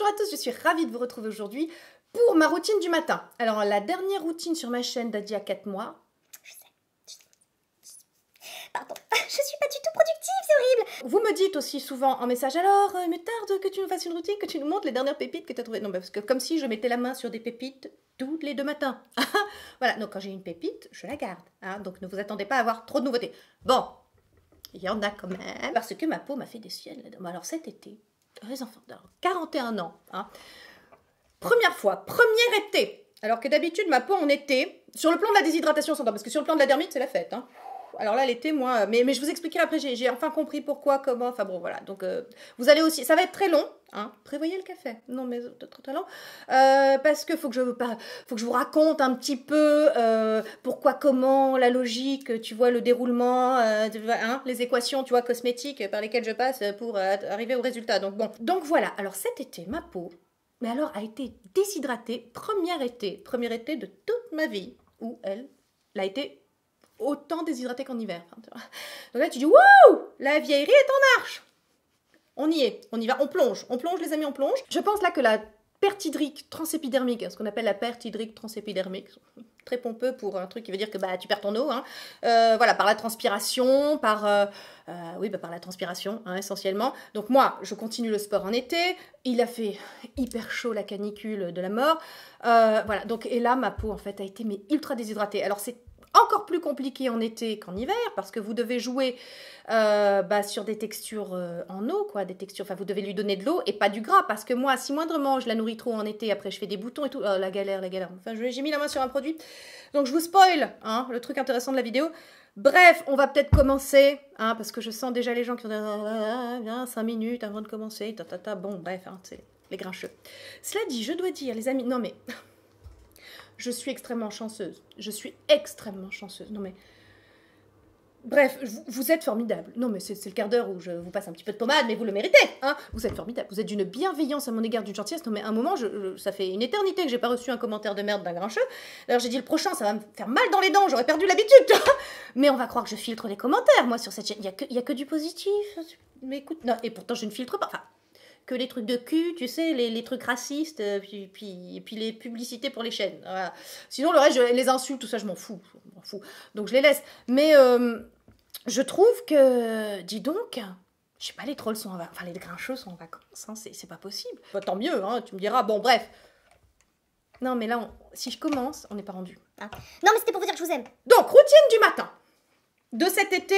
Bonjour à tous, je suis ravie de vous retrouver aujourd'hui pour ma routine du matin. Alors la dernière routine sur ma chaîne date d'il y a 4 mois. Je sais. Pardon, je suis pas du tout productive, c'est horrible. Vous me dites aussi souvent en message, alors mais tarde que tu nous fasses une routine, que tu nous montres les dernières pépites que tu as trouvées. Non, parce que comme si je mettais la main sur des pépites tous les 2 matins. Voilà, donc quand j'ai une pépite, je la garde. Hein, donc ne vous attendez pas à avoir trop de nouveautés. Bon, il y en a quand même. Parce que ma peau m'a fait des siennes. Alors cet été, les enfants, 41 ans, hein, première fois, premier été. Alors que d'habitude, ma peau en été, sur le plan de la déshydratation, s'entend, parce que sur le plan de la dermite, c'est la fête. Hein. Alors là, l'été, moi, mais je vous expliquerai après, j'ai enfin compris pourquoi, comment, enfin bon, voilà. Donc, vous allez aussi, ça va être très long, hein. Prévoyez le café. Non, mais très long. Parce que faut que je vous raconte un petit peu pourquoi, comment, la logique, tu vois, le déroulement, hein, les équations, tu vois, cosmétiques par lesquelles je passe pour arriver au résultat. Donc bon, donc voilà. Alors cet été, ma peau, mais alors a été déshydratée, premier été de toute ma vie, où elle a été autant déshydratée qu'en hiver. Donc là tu dis, wouh, la vieillerie est en marche. On y est, on y va, on plonge les amis, on plonge. Je pense là que la perte hydrique transépidermique, ce qu'on appelle la perte hydrique transépidermique, très pompeux pour un truc qui veut dire que bah, tu perds ton eau, hein. Voilà, par la transpiration, par la transpiration, hein, essentiellement. Donc moi, je continue le sport en été, il a fait hyper chaud, la canicule de la mort, voilà, donc, et là, ma peau, en fait, a été mais ultra déshydratée. Alors, c'est encore plus compliqué en été qu'en hiver, parce que vous devez jouer sur des textures en eau, quoi, des textures, enfin vous devez lui donner de l'eau et pas du gras, parce que moi, si moindrement je la nourris trop en été, après je fais des boutons et tout, la galère, enfin j'ai mis la main sur un produit, donc je vous spoil, hein, le truc intéressant de la vidéo. Bref, on va peut-être commencer, hein, parce que je sens déjà les gens qui ont dit 5 minutes avant de commencer, bon bref, hein, c'est les grincheux. Cela dit, je dois dire, les amis, non mais... Je suis extrêmement chanceuse. Je suis extrêmement chanceuse. Non mais... Bref, vous êtes formidable. Non mais c'est le quart d'heure où je vous passe un petit peu de pommade, mais vous le méritez, hein. Vous êtes formidable. Vous êtes d'une bienveillance à mon égard, d'une gentillesse. Non mais à un moment, ça fait une éternité que j'ai pas reçu un commentaire de merde d'un grincheux. D'ailleurs j'ai dit le prochain, ça va me faire mal dans les dents, j'aurais perdu l'habitude. Mais on va croire que je filtre les commentaires, moi, sur cette chaîne. Il y a que du positif. Mais écoute, non, et pourtant je ne filtre pas. Enfin... que les trucs de cul, tu sais, les trucs racistes, puis les publicités pour les chaînes. Voilà. Sinon, le reste, les insultes, tout ça, je m'en fous. Donc, je les laisse. Mais je trouve que, dis donc, je sais pas, les trolls sont en vacances, enfin, les grincheux sont en vacances, hein, c'est pas possible. Bah, tant mieux, hein, tu me diras, bon, bref. Non, mais là, si je commence, on n'est pas rendu. Ah. Non, mais c'était pour vous dire que je vous aime. Donc, routine du matin. De cet été,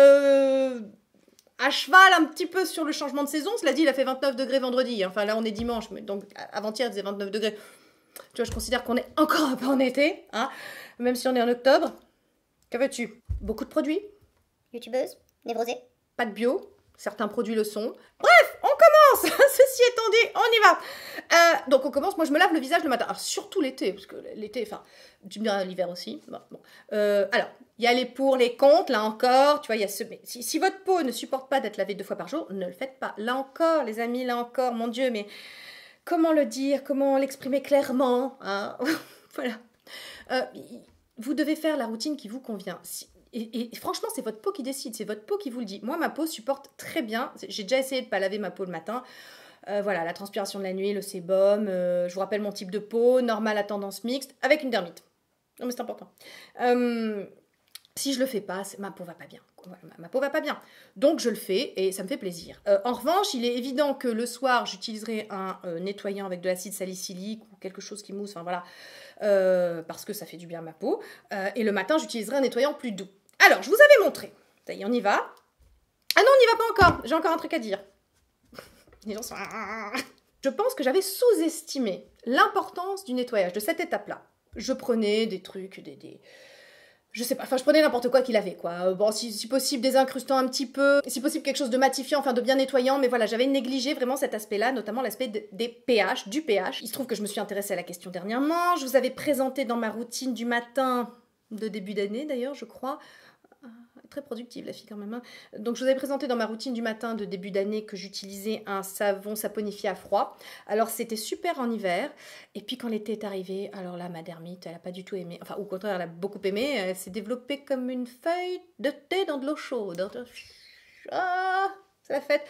à cheval un petit peu sur le changement de saison. Cela dit, il a fait 29 degrés vendredi. Enfin, là, on est dimanche, mais donc avant-hier, il faisait 29 degrés. Tu vois, je considère qu'on est encore un peu en été, hein, même si on est en octobre. Que veux-tu? Beaucoup de produits. Youtubeuse, névrosée. Pas de bio. Certains produits le sont. Bref, on commence. Ceci étant dit, on y va. Donc, on commence. Moi, je me lave le visage le matin. Alors, surtout l'été, parce que l'été, enfin, tu me diras l'hiver aussi. Bon. Alors, il y a les pour, les contre, là encore. Tu vois, il y a ce... Si votre peau ne supporte pas d'être lavée 2 fois par jour, ne le faites pas. Là encore, les amis, là encore, mon Dieu, mais comment le dire? Comment l'exprimer clairement, hein? Voilà. Vous devez faire la routine qui vous convient. Et franchement, c'est votre peau qui décide, c'est votre peau qui vous le dit. Moi, ma peau supporte très bien. J'ai déjà essayé de ne pas laver ma peau le matin. Voilà, la transpiration de la nuit, le sébum. Je vous rappelle mon type de peau, normal à tendance mixte, avec une dermite. Non, mais c'est important. Si je le fais pas, ma peau va pas bien. Voilà, ma peau va pas bien. Donc, je le fais et ça me fait plaisir. En revanche, il est évident que le soir, j'utiliserai un nettoyant avec de l'acide salicylique ou quelque chose qui mousse, enfin voilà, parce que ça fait du bien à ma peau. Et le matin, j'utiliserai un nettoyant plus doux. Alors, je vous avais montré. Ça y est, on y va. Ah non, on n'y va pas encore. J'ai encore un truc à dire. Les gens sont... Je pense que j'avais sous-estimé l'importance du nettoyage, de cette étape-là. Je prenais des trucs, je sais pas, enfin je prenais n'importe quoi qu'il avait, quoi. Bon, si possible, désincrustant un petit peu, si possible quelque chose de matifiant, enfin de bien nettoyant, mais voilà, j'avais négligé vraiment cet aspect-là, notamment l'aspect des pH, du pH. Il se trouve que je me suis intéressée à la question dernièrement, je vous avais présenté dans ma routine du matin, de début d'année d'ailleurs, je crois, très productive la fille quand même, hein. Donc je vous avais présenté dans ma routine du matin de début d'année que j'utilisais un savon saponifié à froid. Alors c'était super en hiver, et puis quand l'été est arrivé, alors là ma dermite elle a pas du tout aimé, enfin au contraire elle a beaucoup aimé, elle s'est développée comme une feuille de thé dans de l'eau chaude. Ah, c'est la fête.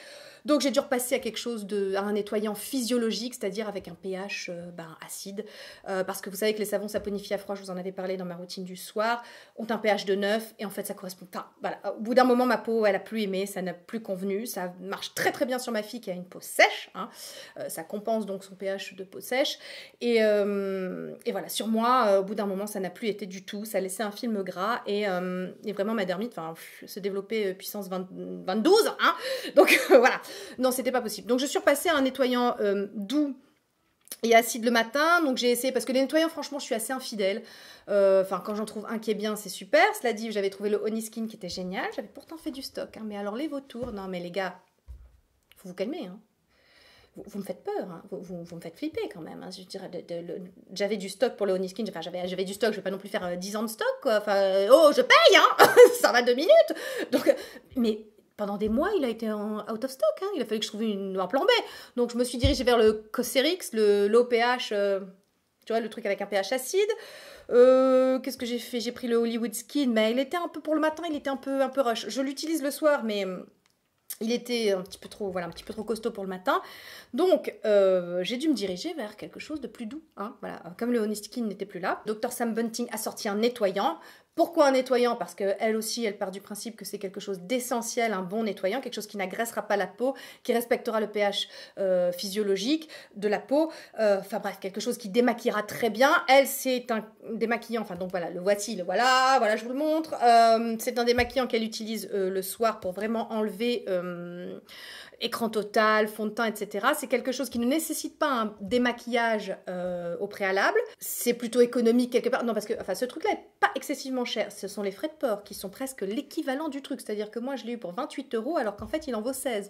Donc j'ai dû repasser à quelque chose à un nettoyant physiologique, c'est-à-dire avec un pH acide, parce que vous savez que les savons saponifiés à froid, je vous en avais parlé dans ma routine du soir, ont un pH de 9 et en fait ça correspond pas. Voilà. Au bout d'un moment, ma peau, elle a plus aimé, ça n'a plus convenu, ça marche très très bien sur ma fille qui a une peau sèche, hein. Ça compense donc son pH de peau sèche et voilà, sur moi, au bout d'un moment, ça n'a plus été du tout, ça laissait un film gras et vraiment ma dermite se développait puissance 22, hein. Donc voilà, non, c'était pas possible. Donc je suis repassée à un nettoyant doux et acide le matin. Donc j'ai essayé, parce que les nettoyants, franchement, je suis assez infidèle. Quand j'en trouve un qui est bien, c'est super. Cela dit, j'avais trouvé le Honey Skin qui était génial. J'avais pourtant fait du stock, hein. Mais alors les vautours, non mais les gars, faut vous calmer, hein. Vous me faites peur, hein. Vous me faites flipper quand même, hein. Je dirais, j'avais du stock pour le Honey Skin, j'avais du stock, je vais pas non plus faire 10 ans de stock, quoi. Oh, je paye, hein. Ça va 2 minutes. Donc, mais pendant des mois, il a été out of stock, hein. Il a fallu que je trouve un plan B. Donc je me suis dirigée vers le Cosrx, le low pH, tu vois, le truc avec un pH acide. Qu'est-ce que j'ai fait? J'ai pris le Hollywood Skin, mais il était un peu, pour le matin, il était un peu rush. Je l'utilise le soir, mais il était un petit peu trop costaud pour le matin. Donc, j'ai dû me diriger vers quelque chose de plus doux, hein, voilà. Comme le Honey Skin n'était plus là, Dr Sam Bunting a sorti un nettoyant. Pourquoi un nettoyant? Parce qu'elle aussi, elle part du principe que c'est quelque chose d'essentiel, un bon nettoyant, quelque chose qui n'agressera pas la peau, qui respectera le pH physiologique de la peau, bref, quelque chose qui démaquillera très bien. Elle, c'est un démaquillant, donc voilà, le voici, voilà, je vous le montre. C'est un démaquillant qu'elle utilise le soir pour vraiment enlever écran total, fond de teint, etc. C'est quelque chose qui ne nécessite pas un démaquillage au préalable. C'est plutôt économique quelque part. Non, parce que ce truc-là n'est pas excessivement cher. Ce sont les frais de port qui sont presque l'équivalent du truc. C'est-à-dire que moi, je l'ai eu pour 28 € alors qu'en fait, il en vaut 16.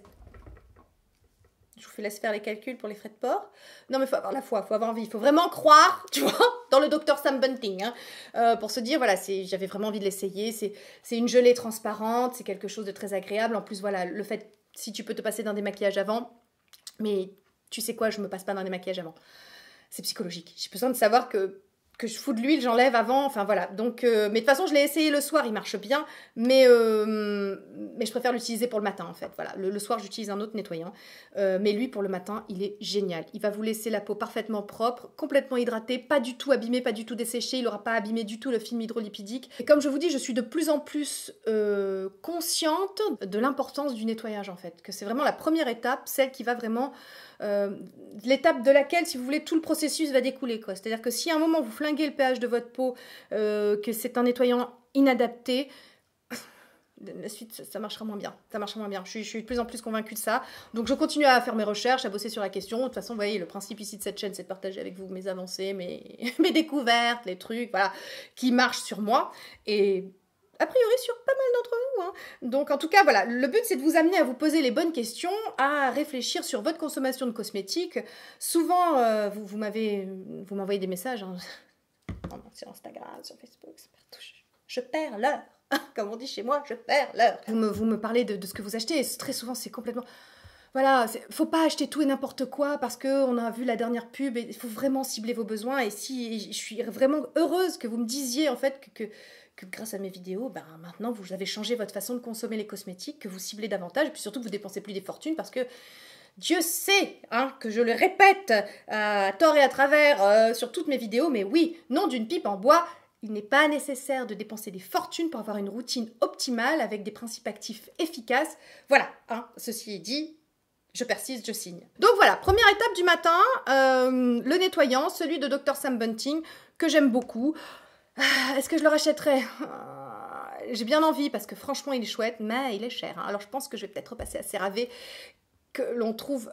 Je vous laisse faire les calculs pour les frais de port. Non, mais il faut avoir la foi, il faut avoir envie. Il faut vraiment croire, tu vois, dans le Dr Sam Bunting, hein, pour se dire, voilà, j'avais vraiment envie de l'essayer. C'est une gelée transparente, c'est quelque chose de très agréable. En plus, voilà, le fait, si tu peux te passer d'un démaquillage avant, mais tu sais quoi, je me passe pas d'un démaquillage avant. C'est psychologique. J'ai besoin de savoir que je fous de l'huile, j'enlève avant, voilà. Donc, mais de toute façon, je l'ai essayé le soir, il marche bien, mais je préfère l'utiliser pour le matin, en fait. Voilà, le soir, j'utilise un autre nettoyant, mais lui, pour le matin, il est génial. Il va vous laisser la peau parfaitement propre, complètement hydratée, pas du tout abîmée, pas du tout desséchée, il n'aura pas abîmé du tout le film hydrolipidique. Et comme je vous dis, je suis de plus en plus consciente de l'importance du nettoyage, en fait, que c'est vraiment la première étape, celle qui va vraiment... l'étape de laquelle, si vous voulez, tout le processus va découler, quoi. C'est-à-dire que si à un moment vous flinguez le pH de votre peau, que c'est un nettoyant inadapté, la suite, ça marchera moins bien. Ça marchera moins bien. Je suis de plus en plus convaincue de ça. Donc je continue à faire mes recherches, à bosser sur la question. De toute façon, vous voyez, le principe ici de cette chaîne, c'est de partager avec vous mes avancées, mes découvertes, les trucs, voilà, qui marchent sur moi. Et... a priori sur pas mal d'entre vous, hein. Donc en tout cas, voilà, le but c'est de vous amener à vous poser les bonnes questions, à réfléchir sur votre consommation de cosmétiques. Souvent, vous m'envoyez des messages, hein, sur Instagram, sur Facebook, c'est partout. Je perds l'heure, comme on dit chez moi, je perds l'heure. Vous me parlez de ce que vous achetez, et très souvent c'est complètement... Voilà, faut pas acheter tout et n'importe quoi parce qu'on a vu la dernière pub, et il faut vraiment cibler vos besoins. Et je suis vraiment heureuse que vous me disiez en fait que grâce à mes vidéos, maintenant vous avez changé votre façon de consommer les cosmétiques, que vous ciblez davantage, et puis surtout que vous dépensez plus des fortunes parce que Dieu sait, hein, que je le répète à tort et à travers sur toutes mes vidéos, mais oui, non d'une pipe en bois, il n'est pas nécessaire de dépenser des fortunes pour avoir une routine optimale avec des principes actifs efficaces. Voilà, hein, ceci est dit. Je persiste, je signe. Donc voilà, première étape du matin, le nettoyant, celui de Dr Sam Bunting, que j'aime beaucoup. Est-ce que je le rachèterais? J'ai bien envie, parce que franchement, il est chouette, mais il est cher, hein. Alors je pense que je vais peut-être repasser à CeraVe, que l'on trouve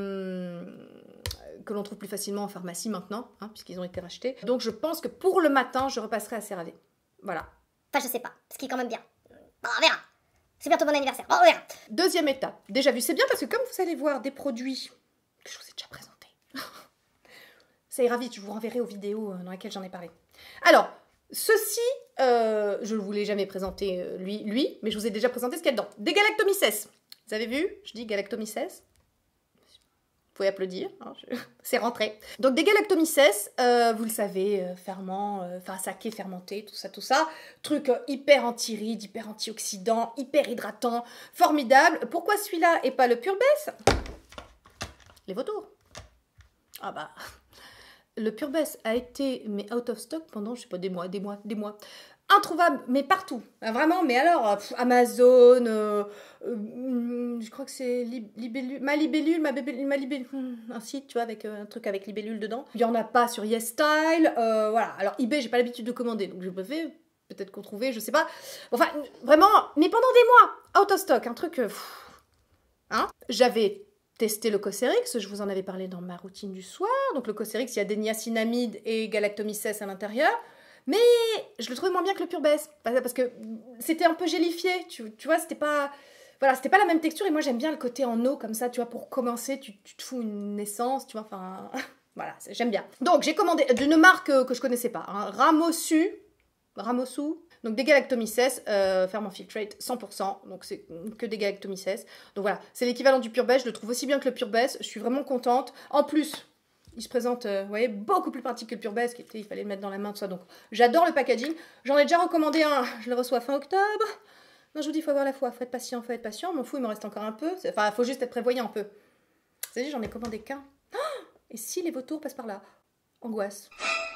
plus facilement en pharmacie maintenant, hein, puisqu'ils ont été rachetés. Donc je pense que pour le matin, je repasserai à CeraVe. Voilà. Enfin, je sais pas, ce qui est quand même bien. Bon, on verra. C'est bientôt mon anniversaire. Bon, on verra. Deuxième étape. Déjà vu, c'est bien parce que comme vous allez voir des produits que je vous ai déjà présentés, ça ira vite, je vous renverrai aux vidéos dans lesquelles j'en ai parlé. Alors, ceci, je ne vous l'ai jamais présenté lui, mais je vous ai déjà présenté ce qu'il y a dedans. Des galactomyces. Vous avez vu? Je dis galactomyces. faut y applaudir, hein, c'est rentré. Donc des galactomycès, vous le savez, ferment, enfin saké fermenté, tout ça. Truc hyper anti-rides, hyper antioxydant, hyper hydratant, formidable. Pourquoi celui-là et pas le Purbès? Les vautours. Ah bah, le Purbès a été mais out of stock pendant, je sais pas, des mois. Introuvable, mais partout. Vraiment, mais alors, Amazon, je crois que c'est ma libellule, un site, tu vois, avec un truc avec libellule dedans. Il n'y en a pas sur YesStyle, voilà. Alors, eBay, j'ai pas l'habitude de commander, donc je peux peut-être qu'on trouvait, je sais pas. Enfin, vraiment, mais pendant des mois, out of stock, un truc, hein. J'avais testé le Cosrx, je vous en avais parlé dans ma routine du soir. Donc le Cosrx, il y a des niacinamides et galactomycès à l'intérieur. Mais je le trouvais moins bien que le Purbès, parce que c'était un peu gélifié, tu vois, c'était pas... Voilà, c'était pas la même texture, et moi j'aime bien le côté en eau, comme ça, tu vois, pour commencer, tu te fous une essence, tu vois, enfin... Voilà, j'aime bien. Donc j'ai commandé d'une marque que je connaissais pas, hein, Ramosu, donc des galactomycès, ferment filtrate 100%, donc c'est que des galactomycès. Donc voilà, c'est l'équivalent du Purbès, je le trouve aussi bien que le Purbès, je suis vraiment contente. En plus... il se présente, vous voyez, beaucoup plus pratique que le Purbès, qui était, il fallait le mettre dans la main, tout ça. Donc, j'adore le packaging. J'en ai déjà recommandé un, je le reçois fin octobre. Non, je vous dis, il faut avoir la foi, faut être patient, M'en fous, il me reste encore un peu. Enfin, il faut juste être prévoyant un peu. Vous savez, j'en ai commandé qu'un. Et si les vautours passent par là? Angoisse.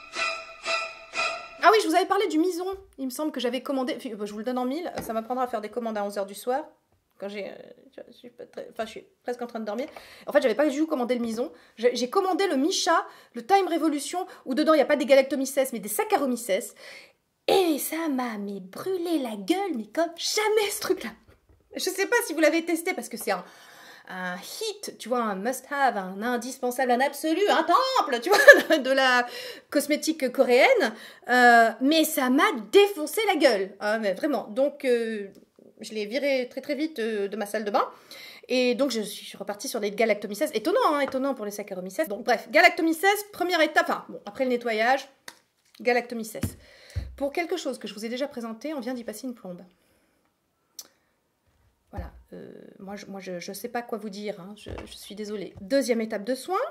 Ah oui, je vous avais parlé du Mison. Il me semble que j'avais commandé, je vous le donne en mille, ça m'apprendra à faire des commandes à 11h du soir. Quand je suis presque en train de dormir. En fait, j'avais pas du tout commandé le Mison. J'ai commandé le Micha, le Time Revolution, où dedans, il n'y a pas des galactomycès, mais des saccharomycès. Et ça m'a brûlé la gueule, mais comme jamais ce truc-là. Je sais pas si vous l'avez testé, parce que c'est un hit, tu vois, un must-have, un indispensable, un absolu, un temple, tu vois, de la cosmétique coréenne. Mais ça m'a défoncé la gueule. Mais vraiment. Donc... je l'ai viré très très vite de ma salle de bain. Et donc je suis repartie sur les galactomycès. Étonnant, hein, étonnant pour les saccharomyces. Donc bref, galactomyces, première étape, enfin bon, après le nettoyage, galactomyces. Pour quelque chose que je vous ai déjà présenté, on vient d'y passer une plombe. Voilà, moi je sais pas quoi vous dire, hein, je suis désolée. Deuxième étape de soin,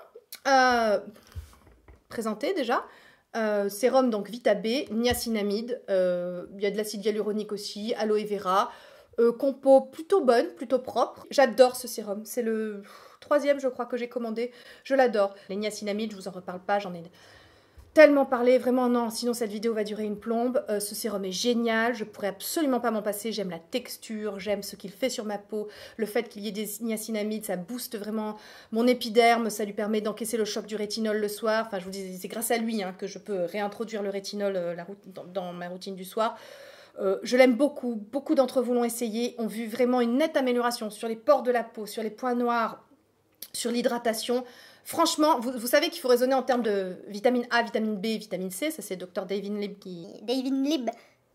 présenté déjà. Sérum donc Vita B, niacinamide, il y a de l'acide hyaluronique aussi, aloe vera, compo plutôt bonne, plutôt propre. J'adore ce sérum, c'est le 3e je crois que j'ai commandé, je l'adore. Les niacinamides, je vous en reparle pas, j'en ai tellement parlé, vraiment non, sinon cette vidéo va durer une plombe. Ce sérum est génial, je pourrais absolument pas m'en passer, j'aime la texture, j'aime ce qu'il fait sur ma peau, le fait qu'il y ait des niacinamides, ça booste vraiment mon épiderme, ça lui permet d'encaisser le choc du rétinol le soir, enfin je vous dis, c'est grâce à lui hein, que je peux réintroduire le rétinol dans ma routine du soir. Je l'aime beaucoup, beaucoup d'entre vous l'ont essayé, ont vu vraiment une nette amélioration sur les pores de la peau, sur les points noirs, sur l'hydratation. Franchement, vous savez qu'il faut raisonner en termes de vitamine A, vitamine B, vitamine C. Ça, c'est Dr David Lim qui... David Lim.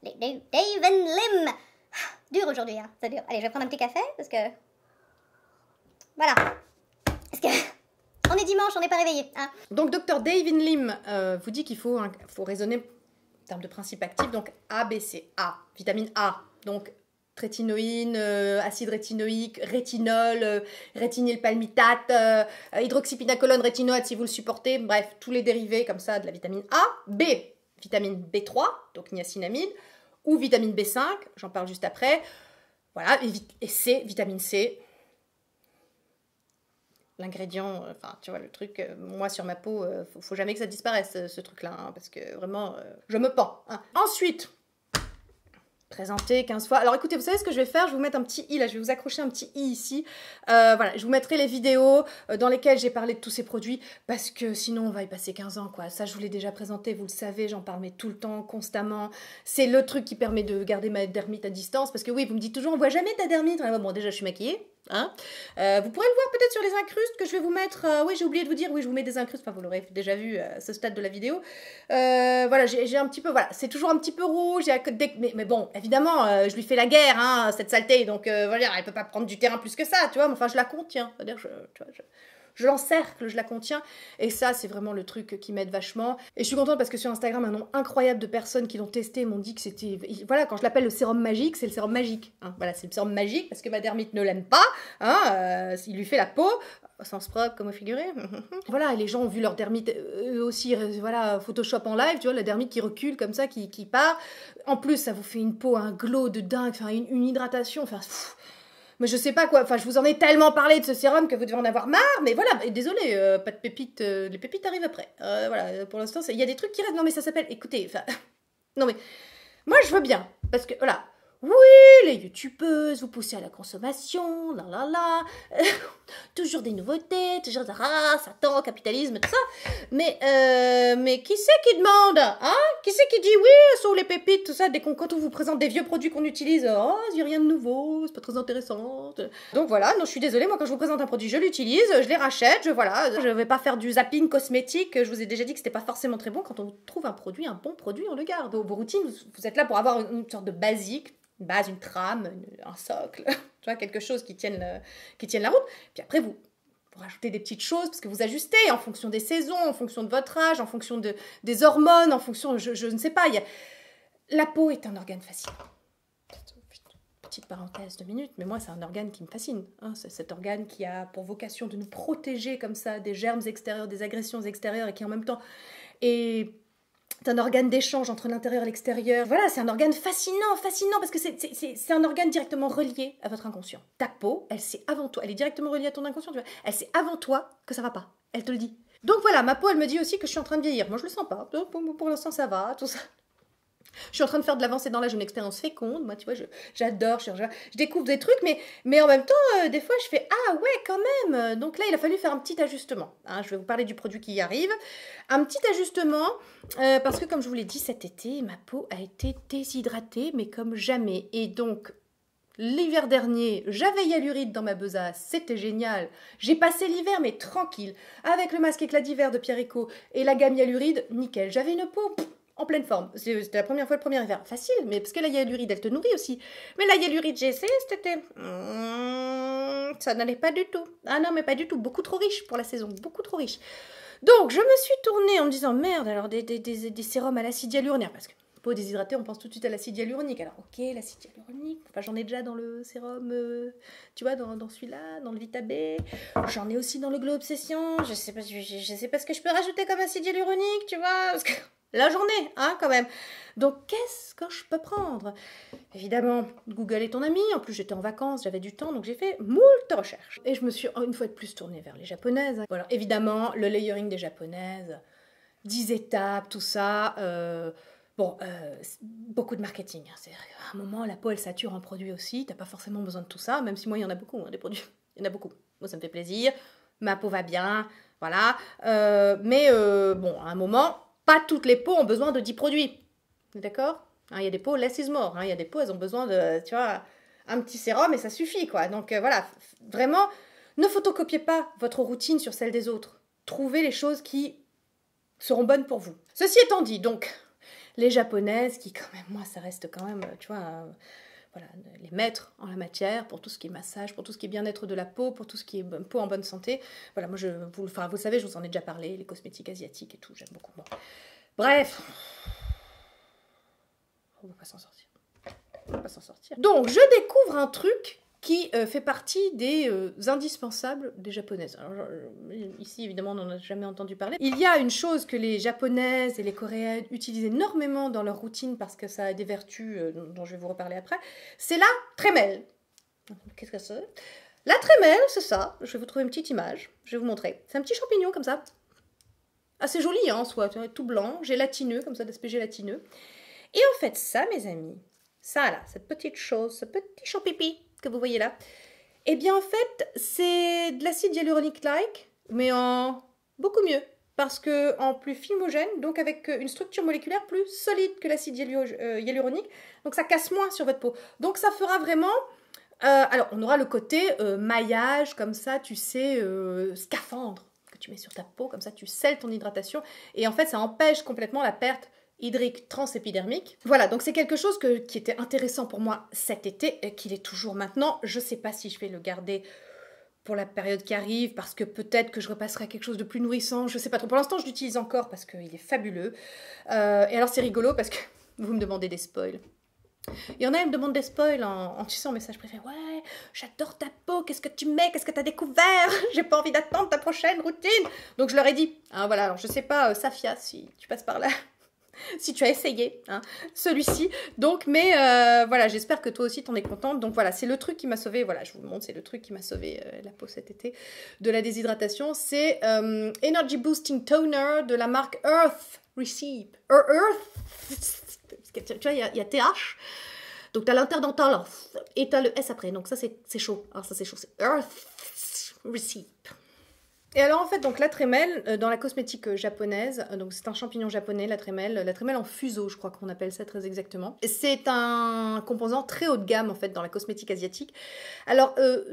Dur aujourd'hui, hein. C'est dur. Allez, je vais prendre un petit café, parce que... Voilà. Parce que... on est dimanche, on n'est pas réveillé. Hein. Donc, Dr David Lim vous dit qu'il faut raisonner en termes de principe actif. Donc, A, B, C. A, vitamine A. Donc, rétinoïne, acide rétinoïque, rétinol, rétinylpalmitate, hydroxypinacolone, rétinoate si vous le supportez, bref, tous les dérivés comme ça de la vitamine A. B, vitamine B3, donc niacinamide, ou vitamine B5, j'en parle juste après. Voilà, et C, vitamine C. L'ingrédient, enfin, tu vois, le truc, moi sur ma peau, faut jamais que ça disparaisse, ce truc-là, hein, parce que vraiment, je me pends. Hein. Ensuite, présenté 15 fois. Alors écoutez, vous savez ce que je vais faire? Je vais vous mettre un petit i là, je vais vous accrocher un petit i ici. Voilà, je vous mettrai les vidéos dans lesquelles j'ai parlé de tous ces produits parce que sinon on va y passer 15 ans quoi. Ça je vous l'ai déjà présenté, vous le savez, j'en parle mais tout le temps, constamment. C'est le truc qui permet de garder ma dermite à distance parce que oui, vous me dites toujours on voit jamais ta dermite. Bon déjà je suis maquillée. Hein vous pourrez le voir peut-être sur les incrustes que je vais vous mettre. Oui, j'ai oublié de vous dire, oui, je vous mets des incrustes. Enfin, vous l'aurez déjà vu à ce stade de la vidéo. Voilà, j'ai un petit peu, voilà, c'est toujours un petit peu rouge. Mais bon, évidemment, je lui fais la guerre, hein, cette saleté. Donc, voilà, elle peut pas prendre du terrain plus que ça, tu vois. Mais enfin, je la contiens. C'est-à-dire, je l'encercle, je la contiens. Et ça, c'est vraiment le truc qui m'aide vachement. Et je suis contente parce que sur Instagram, un nombre incroyable de personnes qui l'ont testé m'ont dit que c'était... Voilà, quand je l'appelle le sérum magique, c'est le sérum magique. Hein. Voilà, c'est le sérum magique parce que ma dermite ne l'aime pas. Hein, il lui fait la peau. Sens propre, comme au figuré. Voilà, et les gens ont vu leur dermite, eux aussi, voilà, Photoshop en live, tu vois, la dermite qui recule comme ça, qui part. En plus, ça vous fait une peau, un glow de dingue, enfin, une hydratation, enfin... Mais je sais pas quoi, enfin je vous en ai tellement parlé de ce sérum que vous devez en avoir marre, mais voilà, et désolé, pas de pépites, les pépites arrivent après. Voilà, pour l'instant, il y a des trucs qui restent, non mais ça s'appelle, écoutez, enfin, non mais, moi je veux bien, parce que, voilà, oui, les youtubeuses, vous poussez à la consommation, là là là, toujours des nouveautés, toujours Satan, capitalisme, tout ça, mais qui c'est qui demande, hein? Qui c'est qui dit oui sur les pépites, tout ça, quand on vous présente des vieux produits qu'on utilise, oh, il n'y a rien de nouveau, c'est pas très intéressant. Donc voilà, non, je suis désolée, moi quand je vous présente un produit, je l'utilise, je les rachète, je vais pas faire du zapping cosmétique, je vous ai déjà dit que c'était pas forcément très bon, quand on trouve un bon produit, on le garde. Vos routines, vous êtes là pour avoir une sorte de basique, une base, une trame, un socle, tu vois, quelque chose qui tienne la route. Puis après, vous rajoutez des petites choses parce que vous ajustez en fonction des saisons, en fonction de votre âge, en fonction des hormones, en fonction, je ne sais pas. La peau est un organe fascinant. Petite parenthèse, 2 minutes, mais moi, c'est un organe qui me fascine. Hein. C'est cet organe qui a pour vocation de nous protéger comme ça des germes extérieurs, des agressions extérieures et qui en même temps est... C'est un organe d'échange entre l'intérieur et l'extérieur. Voilà, c'est un organe fascinant parce que c'est un organe directement relié à votre inconscient. Ta peau, elle sait avant toi, elle est directement reliée à ton inconscient, tu vois. Elle sait avant toi que ça va pas. Elle te le dit. Donc voilà, ma peau, elle me dit aussi que je suis en train de vieillir. Moi, je le sens pas. Pour l'instant, ça va, tout ça. Je suis en train de faire de l'avancée dans l'âge, une expérience féconde. Moi, tu vois, j'adore, je découvre des trucs, mais en même temps, des fois, je fais « Ah ouais, quand même !» Donc là, il a fallu faire un petit ajustement. Hein, je vais vous parler du produit qui y arrive. Un petit ajustement, parce que comme je vous l'ai dit, cet été, ma peau a été déshydratée, mais comme jamais. Et donc, l'hiver dernier, j'avais hyaluride dans ma besace, c'était génial. J'ai passé l'hiver, mais tranquille, avec le masque éclat d'hiver de Pierre Eco et la gamme hyaluride, nickel. J'avais une peau... en pleine forme. C'était la première fois, le premier hiver. Facile, mais parce que la hyaluride, elle te nourrit aussi. Mais la hyaluride GC, c'était... ça n'allait pas du tout. Ah non, mais pas du tout. Beaucoup trop riche pour la saison. Beaucoup trop riche. Donc, je me suis tournée en me disant, merde, alors des sérums à l'acide hyaluronique. Parce que peau déshydratée, on pense tout de suite à l'acide hyaluronique. Alors, ok, l'acide hyaluronique. Enfin, j'en ai déjà dans le sérum, tu vois, dans celui-là, dans le Vita B. J'en ai aussi dans le Glow Obsession. Je sais pas ce que je peux rajouter comme acide hyaluronique, tu vois, parce que... la journée, hein, quand même. Donc, qu'est-ce que je peux prendre? Évidemment, Google est ton ami. En plus, j'étais en vacances, j'avais du temps, donc j'ai fait moult recherches. Et je me suis, une fois de plus, tournée vers les japonaises. Voilà, évidemment, le layering des japonaises, 10 étapes, tout ça. Beaucoup de marketing. Hein. C'est à un moment, la peau, elle sature en produits aussi. T'as pas forcément besoin de tout ça, même si moi, il y en a beaucoup, hein, des produits. Il y en a beaucoup. Moi, ça me fait plaisir. Ma peau va bien, voilà. Bon, à un moment... pas toutes les peaux ont besoin de 10 produits. D'accord? Il y a des peaux, less is more. Il y a des peaux, elles ont besoin de, tu vois, un petit sérum et ça suffit, quoi. Donc voilà, vraiment, ne photocopiez pas votre routine sur celle des autres. Trouvez les choses qui seront bonnes pour vous. Ceci étant dit, donc, les japonaises, qui quand même, moi, ça reste quand même, tu vois... voilà, les maîtres en la matière, pour tout ce qui est massage, pour tout ce qui est bien-être de la peau, pour tout ce qui est peau en bonne santé. Voilà, moi, vous savez, je vous en ai déjà parlé, les cosmétiques asiatiques et tout, j'aime beaucoup. Bon. Bref, on va pas s'en sortir. Donc, je découvre un truc qui fait partie des indispensables des japonaises. Alors, ici, évidemment, on n'en a jamais entendu parler. Il y a une chose que les japonaises et les coréennes utilisent énormément dans leur routine parce que ça a des vertus dont je vais vous reparler après, c'est la trémelle. Qu'est-ce que c'est? La trémelle, c'est ça. Je vais vous trouver une petite image. Je vais vous montrer. C'est un petit champignon comme ça. Assez joli, hein, en soi. Tout blanc, gélatineux, comme ça, d'aspect gélatineux. Et en fait, ça, mes amis, ça là, cette petite chose, ce petit champipi que vous voyez là, eh bien en fait, c'est de l'acide hyaluronique-like, mais en beaucoup mieux, parce que en plus fumogène, donc avec une structure moléculaire plus solide que l'acide hyaluronique, donc ça casse moins sur votre peau. Donc ça fera vraiment... alors, on aura le côté maillage, comme ça, tu sais, scaphandre, que tu mets sur ta peau, comme ça, tu scelles ton hydratation, et en fait, ça empêche complètement la perte hydrique transépidermique. Voilà, donc c'est quelque chose qui était intéressant pour moi cet été, et qu'il est toujours maintenant. Je sais pas si je vais le garder pour la période qui arrive, parce que peut-être que je repasserai à quelque chose de plus nourrissant, je sais pas trop. Pour l'instant, je l'utilise encore parce qu'il est fabuleux. Et alors, c'est rigolo parce que vous me demandez des spoils. Il y en a, ils me demandent des spoils tu sais, en message privé. Ouais, j'adore ta peau, qu'est-ce que tu mets, qu'est-ce que tu as découvert? J'ai pas envie d'attendre ta prochaine routine. Donc je leur ai dit, hein, voilà, alors je sais pas, Safia, si tu passes par là, si tu as essayé, hein, celui-ci. Donc, mais voilà, j'espère que toi aussi t'en es contente. Donc voilà, c'est le truc qui m'a sauvé, voilà, je vous le montre, c'est le truc qui m'a sauvé la peau cet été de la déshydratation. C'est Energy Boosting Toner de la marque Earth Recipe. Earth. Tu vois, il y a TH, donc tu as l'interdental et tu as le S après, donc ça c'est chaud. Alors ça c'est chaud, c'est Earth Recipe. Et alors en fait, donc la trémel, dans la cosmétique japonaise, donc c'est un champignon japonais, la trémel en fuseau, je crois qu'on appelle ça très exactement. C'est un composant très haut de gamme en fait dans la cosmétique asiatique. Alors,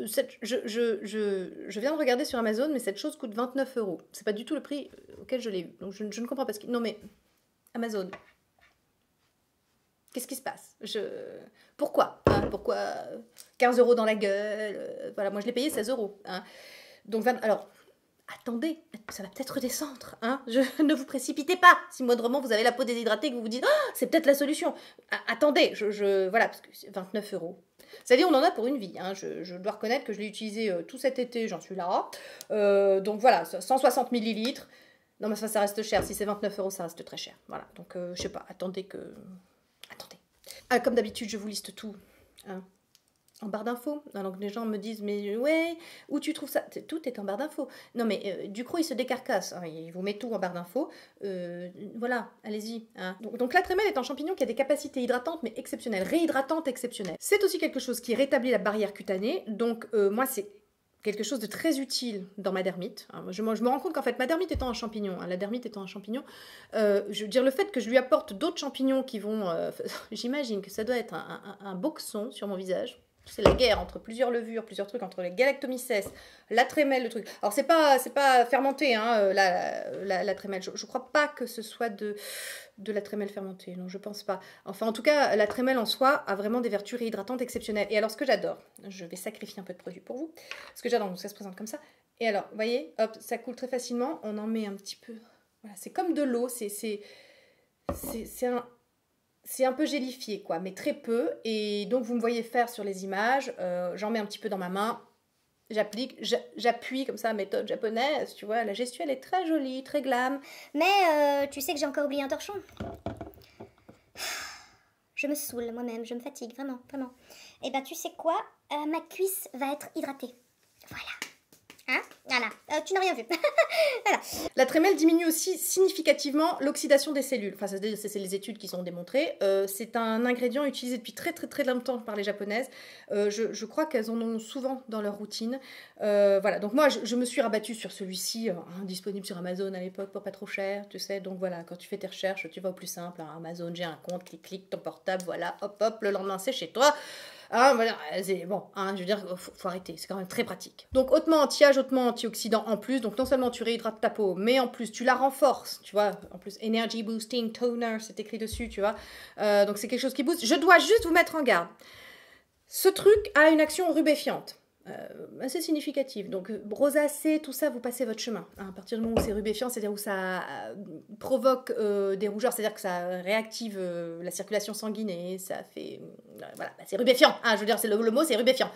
je viens de regarder sur Amazon, mais cette chose coûte 29 €. C'est pas du tout le prix auquel je l'ai eu, donc je ne comprends pas ce qui... Non mais, Amazon... Qu'est-ce qui se passe? Pourquoi hein? Pourquoi 15 € dans la gueule? Voilà, moi je l'ai payé 16 €. Hein. Donc, alors, attendez, ça va peut-être redescendre. Hein. Ne vous précipitez pas. Si moindrement vous avez la peau déshydratée et que vous vous dites oh, c'est peut-être la solution. Attendez, voilà, parce que c'est 29 €. Ça dit, on en a pour une vie. Hein. Je dois reconnaître que je l'ai utilisé tout cet été, j'en suis là. Donc voilà, 160 ml. Non, mais ça reste cher. Si c'est 29 €, ça reste très cher. Voilà, donc je sais pas, attendez. Comme d'habitude, je vous liste tout hein, en barre d'infos. Donc les gens me disent, mais ouais, où tu trouves ça? Tout est en barre d'infos. Non, mais du coup, il se décarcasse. Hein, il vous met tout en barre d'infos. Voilà, allez-y. Hein. Donc la trémel est un champignon qui a des capacités hydratantes, mais exceptionnelles. Réhydratantes exceptionnelles. C'est aussi quelque chose qui rétablit la barrière cutanée. Donc moi, c'est quelque chose de très utile dans ma dermite. Je me rends compte qu'en fait, ma dermite étant un champignon, la dermite étant un champignon, je veux dire, le fait que je lui apporte d'autres champignons qui vont... j'imagine que ça doit être un boxon sur mon visage. C'est la guerre entre plusieurs levures, plusieurs trucs, entre les galactomycès, la trémel, le truc. Alors, c'est pas fermenté, hein, la trémel. Je crois pas que ce soit de la trémel fermentée, non, je pense pas. Enfin, en tout cas, la trémel en soi a vraiment des vertus réhydratantes exceptionnelles. Et alors, ce que j'adore, je vais sacrifier un peu de produit pour vous, ce que j'adore, donc ça se présente comme ça. Et alors, vous voyez, hop, ça coule très facilement, on en met un petit peu. Voilà, c'est comme de l'eau, c'est un peu gélifié, quoi, mais très peu. Et donc, vous me voyez faire sur les images, j'en mets un petit peu dans ma main, j'appuie comme ça, méthode japonaise, tu vois, la gestuelle est très jolie, très glam. Mais tu sais que j'ai encore oublié un torchon. Je me saoule moi-même, je me fatigue, vraiment, vraiment. Et ben tu sais quoi, ma cuisse va être hydratée. Voilà. Hein? Voilà, tu n'as rien vu. Voilà. La trémel diminue aussi significativement l'oxydation des cellules. Enfin, c'est les études qui sont démontrées. C'est un ingrédient utilisé depuis très très très longtemps par les japonaises. Je crois qu'elles en ont souvent dans leur routine. Voilà, donc moi je me suis rabattue sur celui-ci, disponible sur Amazon à l'époque pour pas trop cher, tu sais. Donc voilà, quand tu fais tes recherches, tu vas au plus simple. Hein, Amazon, j'ai un compte, clic, ton portable, voilà, hop hop, le lendemain c'est chez toi. Ah, voilà, bon, hein, je veux dire, faut arrêter, c'est quand même très pratique. Donc hautement anti-âge, hautement antioxydant en plus, donc non seulement tu réhydrates ta peau, mais en plus tu la renforces, tu vois, en plus Energy Boosting Toner, c'est écrit dessus, tu vois, donc c'est quelque chose qui booste. Je dois juste vous mettre en garde. Ce truc a une action rubéfiante. Assez significative. Donc rosacée, tout ça, vous passez votre chemin. Hein, à partir du moment où c'est rubéfiant, c'est-à-dire où ça provoque des rougeurs, c'est-à-dire que ça réactive la circulation sanguine et ça fait... voilà, bah, c'est rubéfiant. Hein, je veux dire, c'est le mot, c'est rubéfiant.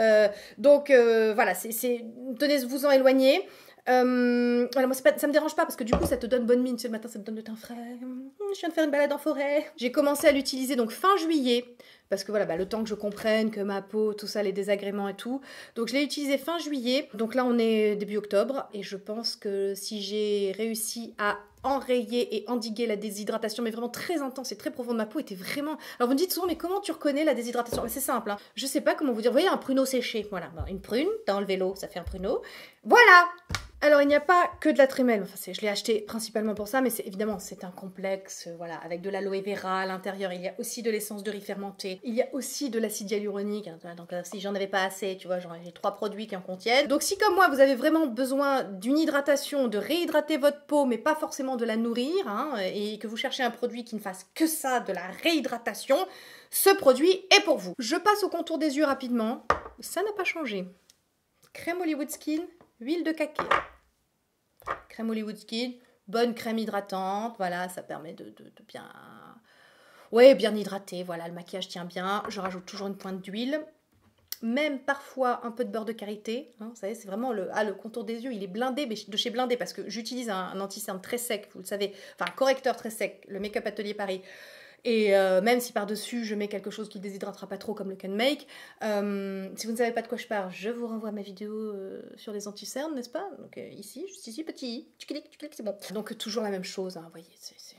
Donc voilà, tenez-vous-en éloigné. Voilà, moi ça me dérange pas parce que du coup ça te donne bonne mine, tu sais, le matin ça te donne le teint frais, je viens de faire une balade en forêt. J'ai commencé à l'utiliser donc fin juillet parce que voilà, bah, le temps que je comprenne que ma peau, tout ça, les désagréments et tout, donc je l'ai utilisé fin juillet, donc là on est début octobre et je pense que si j'ai réussi à enrayer et endiguer la déshydratation, mais vraiment très intense et très profonde, ma peau était vraiment... Alors vous me dites souvent, mais comment tu reconnais la déshydratation? C'est simple, hein. Je sais pas comment vous dire, vous voyez un pruneau séché, voilà, bon, une prune, t'as enlevé l'eau, ça fait un pruneau, voilà. Alors, il n'y a pas que de la trémel. Enfin, je l'ai acheté principalement pour ça, mais évidemment, c'est un complexe, voilà, avec de l'aloe vera à l'intérieur. Il y a aussi de l'essence de riz fermentée. Il y a aussi de l'acide hyaluronique. Hein, donc, si j'en avais pas assez, tu vois, j'ai 3 produits qui en contiennent. Donc, si comme moi, vous avez vraiment besoin d'une hydratation, de réhydrater votre peau, mais pas forcément de la nourrir, hein, et que vous cherchez un produit qui ne fasse que ça, de la réhydratation, ce produit est pour vous. Je passe au contour des yeux rapidement. Ça n'a pas changé. crème Hollywood Skin, huile de cacao. Crème Hollywood Skin, bonne crème hydratante, voilà, ça permet de bien... Ouais, bien hydrater, voilà, le maquillage tient bien. Je rajoute toujours une pointe d'huile. Même parfois un peu de beurre de karité. Hein, vous savez, c'est vraiment le contour des yeux, il est blindé, mais de chez Blindé, parce que j'utilise un anti-cerne très sec, vous le savez, enfin un correcteur très sec, le Make-up Atelier Paris. Et même si par-dessus je mets quelque chose qui ne déshydratera pas trop comme le Can Make, si vous ne savez pas de quoi je parle, je vous renvoie à ma vidéo sur les anti-cernes, n'est-ce pas? Donc ici, juste ici, petit i, tu cliques, c'est bon. Donc toujours la même chose, hein, vous voyez,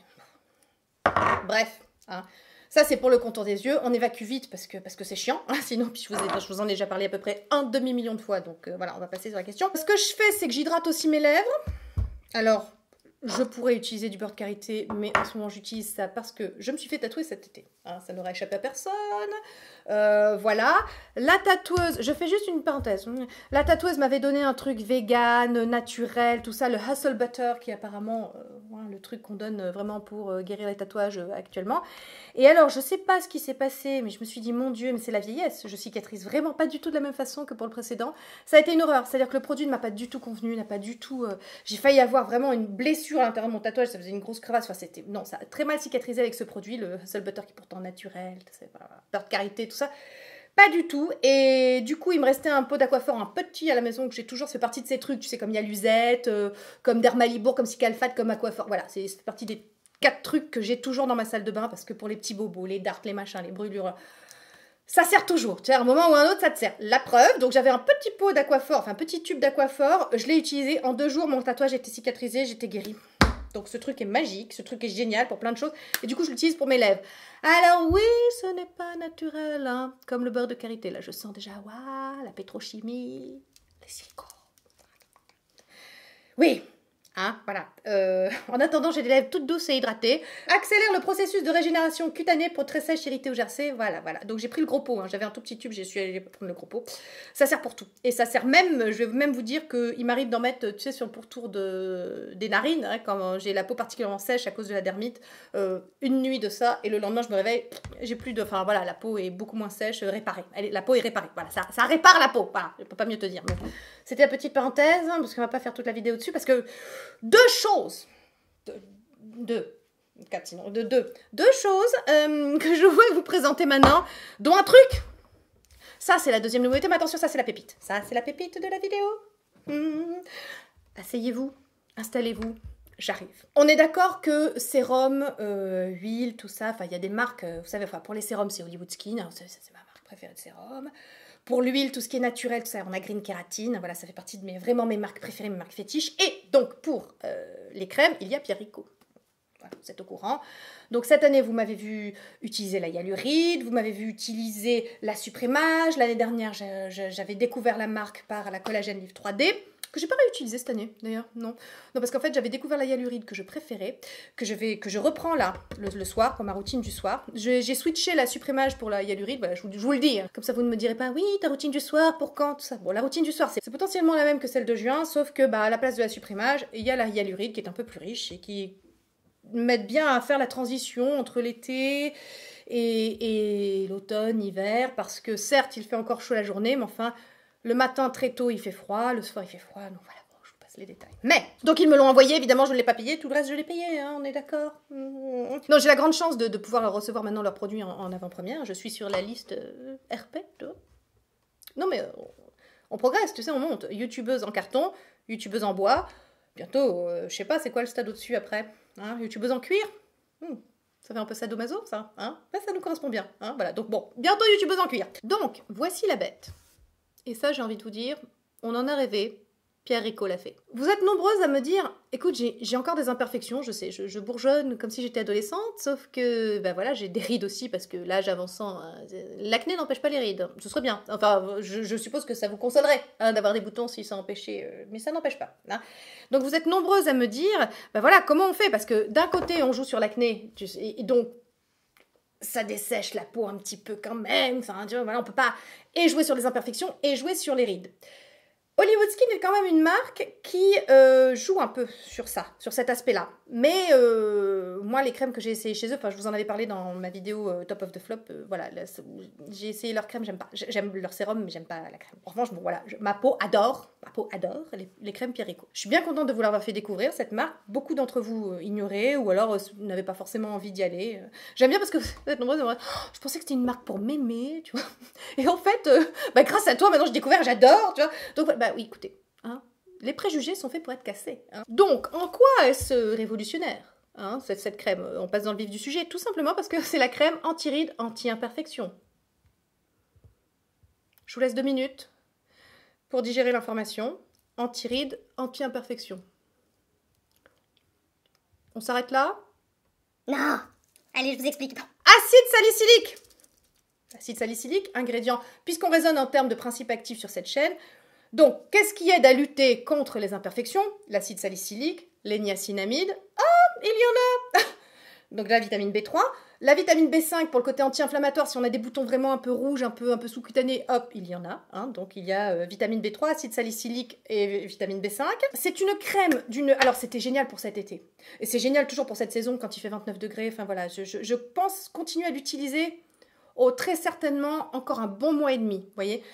Bref, hein. Ça, c'est pour le contour des yeux. On évacue vite parce que c'est chiant. Hein, sinon, puis je vous en ai déjà parlé à peu près un demi-million de fois. Donc voilà, on va passer sur la question. Ce que je fais, c'est que j'hydrate aussi mes lèvres. Alors, je pourrais utiliser du beurre de karité, mais en ce moment, j'utilise ça parce que je me suis fait tatouer cet été. Hein, ça n'aura échappé à personne. Voilà. La tatoueuse, je fais juste une parenthèse. La tatoueuse m'avait donné un truc vegan, naturel, tout ça, le Hustle Butter, qui est apparemment le truc qu'on donne vraiment pour guérir les tatouages actuellement. Et alors, je sais pas ce qui s'est passé, mais je me suis dit, mon Dieu, mais c'est la vieillesse. Je cicatrise vraiment pas du tout de la même façon que pour le précédent. Ça a été une horreur. C'est-à-dire que le produit ne m'a pas du tout convenu, n'a pas du tout... J'ai failli avoir vraiment une blessure à l'intérieur de mon tatouage. Ça faisait une grosse crevasse. Enfin, c'était... Non, ça a très mal cicatrisé avec ce produit, le Hustle Butter, qui est pourtant naturel, beurre de karité, tout ça. Pas du tout. Et du coup, il me restait un pot d'aquaphor, un petit à la maison que j'ai toujours. Ça fait partie de ces trucs, tu sais, comme il y a l'Uzette, comme Dermalibourg, comme Cicalfate, comme aquaphor. Voilà, c'est partie des 4 trucs que j'ai toujours dans ma salle de bain parce que pour les petits bobos, les darks, les machins, les brûlures, ça sert toujours. Tu sais, à un moment ou à un autre, ça te sert. La preuve, donc j'avais un petit pot d'aquaphor, enfin un petit tube d'aquaphor. Je l'ai utilisé en 2 jours. Mon tatouage était cicatrisé, j'étais guérie. Donc ce truc est magique, ce truc est génial pour plein de choses. Et du coup, je l'utilise pour mes lèvres. Alors oui, ce n'est pas naturel, hein, comme le beurre de karité. Là, je sens déjà, waouh, la pétrochimie, les silicones. Oui, hein, voilà. En attendant, j'ai des lèvres toutes douces et hydratées. Accélère le processus de régénération cutanée pour très sèche, irritée ou gercée. Voilà, voilà. Donc j'ai pris le gros pot. Hein. J'avais un tout petit tube, j'ai su aller prendre le gros pot. Ça sert pour tout. Et ça sert même, je vais même vous dire qu'il m'arrive d'en mettre, tu sais, sur le pourtour des narines, hein, quand j'ai la peau particulièrement sèche à cause de la dermite. Une nuit de ça, et le lendemain, je me réveille, j'ai plus de... Enfin voilà, la peau est beaucoup moins sèche, réparée. La peau est réparée. Voilà, ça répare la peau. Voilà, je peux pas mieux te dire. C'était la petite parenthèse, hein, parce qu'on va pas faire toute la vidéo dessus, parce que deux choses que je voulais vous présenter maintenant, dont un truc, ça c'est la deuxième nouveauté, mais attention, ça c'est la pépite. Ça c'est la pépite de la vidéo. Asseyez-vous, installez-vous, j'arrive. On est d'accord que sérum, huile, tout ça, enfin il y a des marques, vous savez, enfin pour les sérums c'est Hollywood Skin, hein, c'est ma marque préférée de sérum. Pour l'huile, tout ce qui est naturel, tout ça, on a Green Kératine. Voilà, ça fait partie de vraiment mes marques préférées, mes marques fétiches. Et donc, pour les crèmes, il y a Pierre Rico. Voilà, vous êtes au courant. Donc, cette année, vous m'avez vu utiliser la hyaluride, vous m'avez vu utiliser la Suprémage. L'année dernière, j'avais découvert la marque par la Collagène Livre 3D, que j'ai pas réutilisé cette année, d'ailleurs, non, parce qu'en fait, j'avais découvert la hyaluride que je préférais, que je reprends là, le soir, pour ma routine du soir. J'ai switché la Suprémage pour la hyaluride, voilà, je vous le dis, hein. Comme ça, vous ne me direz pas, oui, ta routine du soir, pour quand, tout ça. Bon, la routine du soir, c'est potentiellement la même que celle de juin, sauf que, à la place de la Suprémage, il y a la hyaluride qui est un peu plus riche et qui m'aide bien à faire la transition entre l'été et l'automne, hiver, parce que certes, il fait encore chaud la journée, mais enfin... Le matin, très tôt, il fait froid. Le soir, il fait froid. Donc voilà, bon, je vous passe les détails. Mais, donc ils me l'ont envoyé. Évidemment, je ne l'ai pas payé. Tout le reste, je l'ai payé. Hein, on est d'accord. Non, j'ai la grande chance de pouvoir recevoir maintenant leurs produits en avant-première. Je suis sur la liste RP. Non, mais on progresse, tu sais, on monte. YouTubeuse en carton, YouTubeuse en bois. Bientôt, je sais pas, c'est quoi le stade au-dessus après, hein, YouTubeuse en cuir. Ça fait un peu sadomaso, ça. Hein, là, ça nous correspond bien. Hein, voilà, donc bon, bientôt YouTubeuse en cuir. Donc, voici la bête. Et ça, j'ai envie de vous dire, on en a rêvé, Pierre Rico l'a fait. Vous êtes nombreuses à me dire, écoute, j'ai encore des imperfections, je sais, je bourgeonne comme si j'étais adolescente, sauf que, voilà, j'ai des rides aussi, parce que l'âge avançant, l'acné n'empêche pas les rides, ce serait bien. Enfin, je suppose que ça vous consolerait hein, d'avoir des boutons si ça empêchait, mais ça n'empêche pas. Hein. Donc vous êtes nombreuses à me dire, voilà, comment on fait? Parce que d'un côté, on joue sur l'acné, et donc, ça dessèche la peau un petit peu quand même, enfin, tu vois, voilà, on peut pas et jouer sur les imperfections et jouer sur les rides. Hollywood Skin est quand même une marque qui joue un peu sur ça, sur cet aspect-là. Mais moi, les crèmes que j'ai essayées chez eux, enfin, je vous en avais parlé dans ma vidéo Top of the Flop, voilà, j'ai essayé leur crème, j'aime pas. J'aime leur sérum, mais j'aime pas la crème. En revanche, bon, voilà, ma peau adore les crèmes Pierre Rico. Je suis bien contente de vous l'avoir fait découvrir, cette marque. Beaucoup d'entre vous ignoraient, ou alors vous n'avez pas forcément envie d'y aller. J'aime bien parce que vous êtes nombreuses à me dire, oh, je pensais que c'était une marque pour m'aimer, tu vois. Et en fait, bah, grâce à toi, maintenant, j'ai découvert, j'adore, tu vois. Donc, bah oui, écoutez, hein, les préjugés sont faits pour être cassés. Hein. Donc, en quoi est-ce révolutionnaire, hein, cette crème? On passe dans le vif du sujet, tout simplement parce que c'est la crème anti-rides, anti-imperfection. Je vous laisse 2 minutes pour digérer l'information. Anti-rides, anti-imperfection. On s'arrête là? Non. Allez, je vous explique. Acide salicylique. Acide salicylique, ingrédient, puisqu'on raisonne en termes de principes actifs sur cette chaîne. Donc, qu'est-ce qui aide à lutter contre les imperfections? L'acide salicylique, les niacinamides. Ah, il y en a. Donc la vitamine B3. La vitamine B5 pour le côté anti-inflammatoire, si on a des boutons vraiment un peu rouges, un peu sous-cutanés, hop, il y en a. Hein. Donc il y a vitamine B3, acide salicylique et vitamine B5. C'est une crème d'une... Alors c'était génial pour cet été. Et c'est génial toujours pour cette saison quand il fait 29 degrés. Enfin voilà, je pense continuer à l'utiliser très certainement encore un bon mois et demi, vous voyez.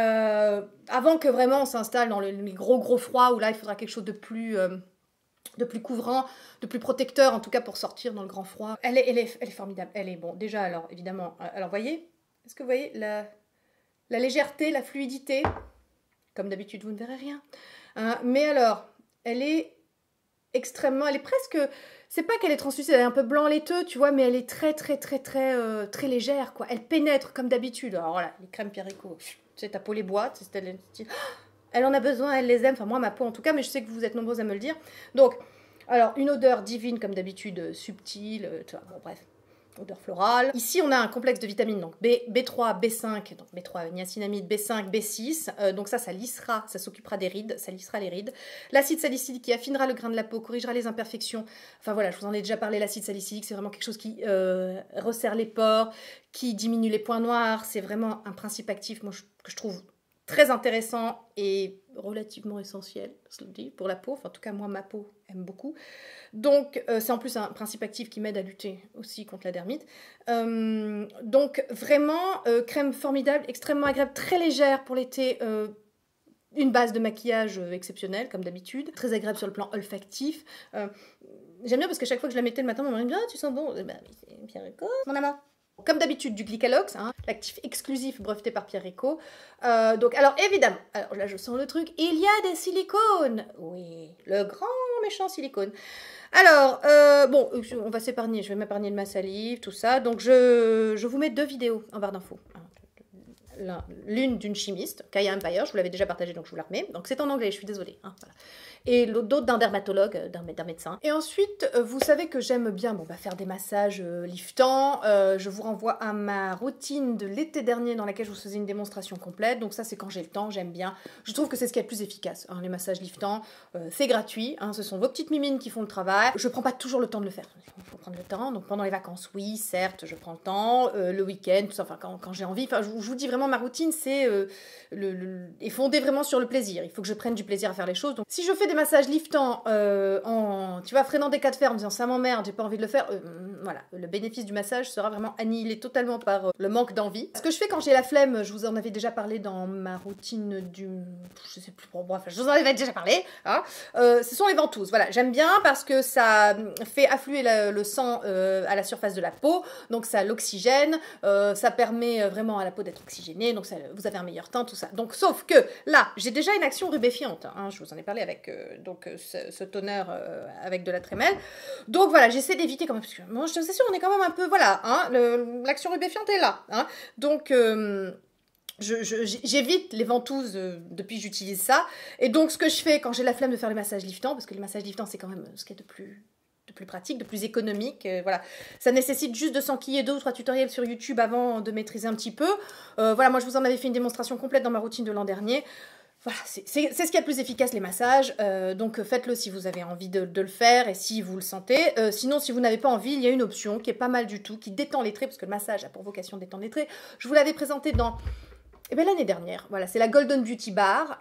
Avant que vraiment on s'installe dans les gros froids où là il faudra quelque chose de plus couvrant, de plus protecteur, en tout cas pour sortir dans le grand froid. Elle est formidable. Elle est, bon, déjà, alors, évidemment, alors, voyez, est-ce que vous voyez la légèreté, la fluidité? Comme d'habitude, vous ne verrez rien. Mais alors, elle est extrêmement, elle est presque, c'est pas qu'elle est translucide, elle est un peu blanc laiteux, tu vois, mais elle est très légère, quoi. Elle pénètre comme d'habitude. Alors voilà, les crèmes Pierre Rico, tu sais, ta peau les boit, elle en a besoin, elle les aime, enfin moi ma peau en tout cas, mais je sais que vous êtes nombreux à me le dire. Donc, alors une odeur divine comme d'habitude, subtile, tu vois, bon, bref, odeur florale. Ici on a un complexe de vitamines, donc B3, B5, donc B3 niacinamide, B5, B6, donc ça lissera, ça s'occupera des rides, ça lissera les rides. L'acide salicylique qui affinera le grain de la peau, corrigera les imperfections, enfin voilà, je vous en ai déjà parlé, l'acide salicylique c'est vraiment quelque chose qui resserre les pores, qui diminue les points noirs, c'est vraiment un principe actif, moi que je trouve très intéressant et relativement essentiel, je le dis, pour la peau. Enfin, en tout cas, moi, ma peau aime beaucoup. Donc, c'est en plus un principe actif qui m'aide à lutter aussi contre la dermite. Donc, vraiment, crème formidable, extrêmement agréable, très légère pour l'été. Une base de maquillage exceptionnelle, comme d'habitude. Très agréable sur le plan olfactif. J'aime bien parce qu'à chaque fois que je la mettais le matin, mon mari me dit « Ah, tu sens bon ?» Ben, c'est Pierre Rico, mon amant. Comme d'habitude, du Glycalox, hein, l'actif exclusif breveté par Pierre Rico. Donc, alors évidemment, alors là je sens le truc, il y a des silicones. Oui, le grand méchant silicone. Alors, bon, on va s'épargner, je vais m'épargner de ma salive, tout ça. Donc, je vous mets 2 vidéos en barre d'infos. L'une d'une chimiste, Kaya Empire, je vous l'avais déjà partagée, donc je vous la remets. Donc, c'est en anglais, je suis désolée. Hein, voilà. Et l'autre d'un dermatologue, d'un médecin. Et ensuite, vous savez que j'aime bien faire des massages liftants. Je vous renvoie à ma routine de l'été dernier dans laquelle je vous faisais une démonstration complète. Donc ça, c'est quand j'ai le temps, j'aime bien. Je trouve que c'est ce qui est le plus efficace, hein, les massages liftants. C'est gratuit, hein, ce sont vos petites mimines qui font le travail. Je prends pas toujours le temps de le faire. Il faut prendre le temps. Donc pendant les vacances, oui, certes, je prends le temps. Le week-end, tout ça, enfin quand j'ai envie. Enfin, je vous dis vraiment, ma routine, c'est est fondée vraiment sur le plaisir. Il faut que je prenne du plaisir à faire les choses. Donc si je fais des massages liftants tu vois, freinant des cas de fer en me disant ça m'emmerde, j'ai pas envie de le faire, voilà, le bénéfice du massage sera vraiment annihilé totalement par le manque d'envie. Ce que je fais quand j'ai la flemme, je vous en avais déjà parlé dans ma routine je sais plus, bon, bref, je vous en avais déjà parlé, hein, ce sont les ventouses. Voilà, j'aime bien parce que ça fait affluer le sang à la surface de la peau, donc ça l'oxygène, ça permet vraiment à la peau d'être oxygénée, donc ça, vous avez un meilleur teint, tout ça. Donc sauf que là, j'ai déjà une action rubéfiante, hein, je vous en ai parlé avec ce toner avec de la trémelle. Donc voilà, j'essaie d'éviter quand même, parce que moi, je sais sûr, on est quand même un peu, voilà, hein, l'action rubéfiante est là. Hein, donc j'évite les ventouses depuis que j'utilise ça. Et donc ce que je fais quand j'ai la flemme de faire les massages liftants, parce que les massages liftants c'est quand même ce qui est de plus pratique, de plus économique, voilà. Ça nécessite juste de s'enquiller 2 ou 3 tutoriels sur YouTube avant de maîtriser un petit peu. Voilà, moi je vous en avais fait une démonstration complète dans ma routine de l'an dernier. Voilà, c'est ce qui est le plus efficace, les massages, donc faites-le si vous avez envie de le faire et si vous le sentez. Sinon, si vous n'avez pas envie, il y a une option qui est pas mal du tout, qui détend les traits, parce que le massage a pour vocation de détendre les traits. Je vous l'avais présenté dans Et bien l'année dernière, voilà, c'est la Golden Beauty Bar.